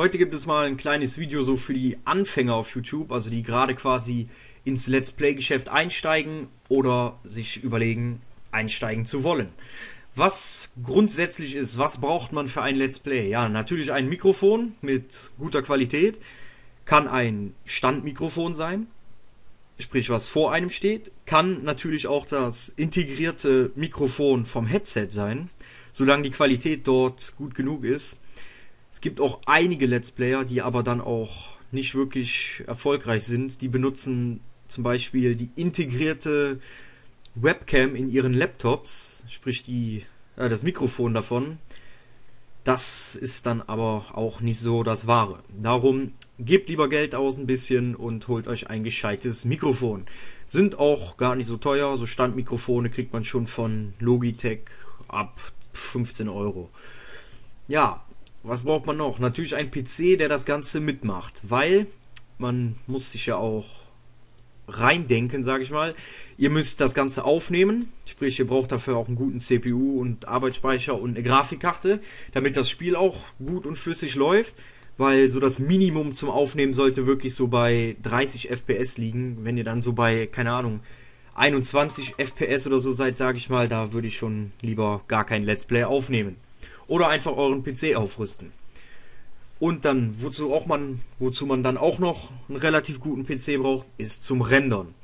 Heute gibt es mal ein kleines Video so für die Anfänger auf YouTube, also die gerade quasi ins Let's Play-Geschäft einsteigen oder sich überlegen, einsteigen zu wollen. Was grundsätzlich ist, was braucht man für ein Let's Play? Ja, natürlich ein Mikrofon mit guter Qualität, kann ein Standmikrofon sein, sprich was vor einem steht, kann natürlich auch das integrierte Mikrofon vom Headset sein, solange die Qualität dort gut genug ist. Es gibt auch einige Let's Player, die aber dann auch nicht wirklich erfolgreich sind. Die benutzen zum Beispiel die integrierte Webcam in ihren Laptops, sprich das Mikrofon davon. Das ist dann aber auch nicht so das Wahre. Darum gebt lieber Geld aus ein bisschen und holt euch ein gescheites Mikrofon. Sind auch gar nicht so teuer. So Standmikrofone kriegt man schon von Logitech ab 15 Euro. Ja, was braucht man noch? Natürlich ein PC, der das Ganze mitmacht, weil man muss sich ja auch reindenken, sage ich mal. Ihr müsst das Ganze aufnehmen, sprich ihr braucht dafür auch einen guten CPU und Arbeitsspeicher und eine Grafikkarte, damit das Spiel auch gut und flüssig läuft, weil so das Minimum zum Aufnehmen sollte wirklich so bei 30 FPS liegen. Wenn ihr dann so bei, keine Ahnung, 21 FPS oder so seid, sage ich mal, da würde ich schon lieber gar kein Let's Play aufnehmen. Oder einfach euren PC aufrüsten. Und dann, wozu man dann auch noch einen relativ guten PC braucht, ist zum Rendern.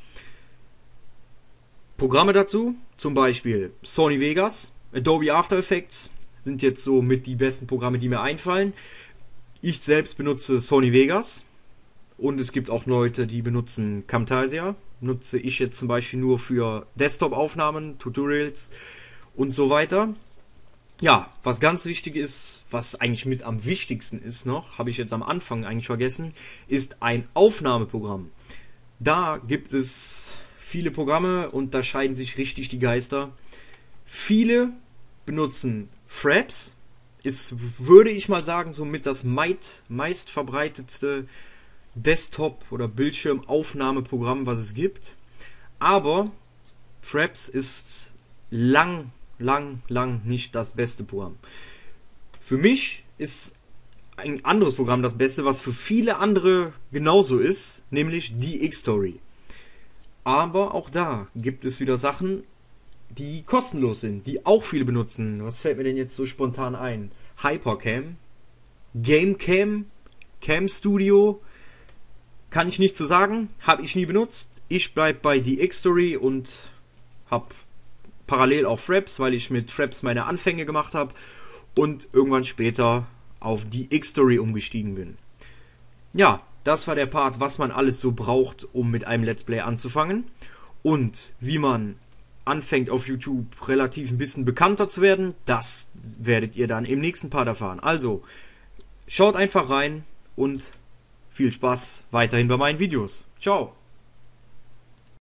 Programme dazu, zum Beispiel Sony Vegas, Adobe After Effects, sind jetzt so mit die besten Programme, die mir einfallen. Ich selbst benutze Sony Vegas und es gibt auch Leute, die benutzen Camtasia. Nutze ich jetzt zum Beispiel nur für Desktop-Aufnahmen, Tutorials und so weiter. Ja, was ganz wichtig ist, was eigentlich mit am wichtigsten ist noch, habe ich jetzt am Anfang eigentlich vergessen, ist ein Aufnahmeprogramm. Da gibt es viele Programme und da scheiden sich richtig die Geister. Viele benutzen Fraps, ist, würde ich mal sagen, somit das meist verbreitetste Desktop- oder Bildschirmaufnahmeprogramm, was es gibt. Aber Fraps ist lang nicht das beste Programm. Für mich ist ein anderes Programm das Beste, was für viele andere genauso ist, nämlich die Xtory. Aber auch da gibt es wieder Sachen, die kostenlos sind, die auch viele benutzen. Was fällt mir denn jetzt so spontan ein? Hypercam, Gamecam, Cam Studio, kann ich nicht zu sagen, habe ich nie benutzt. Ich bleibe bei die Xtory und habe parallel auch Fraps, weil ich mit Fraps meine Anfänge gemacht habe und irgendwann später auf die Xtory umgestiegen bin. Ja, das war der Part, was man alles so braucht, um mit einem Let's Play anzufangen und wie man anfängt auf YouTube relativ ein bisschen bekannter zu werden. Das werdet ihr dann im nächsten Part erfahren. Also, schaut einfach rein und viel Spaß weiterhin bei meinen Videos. Ciao!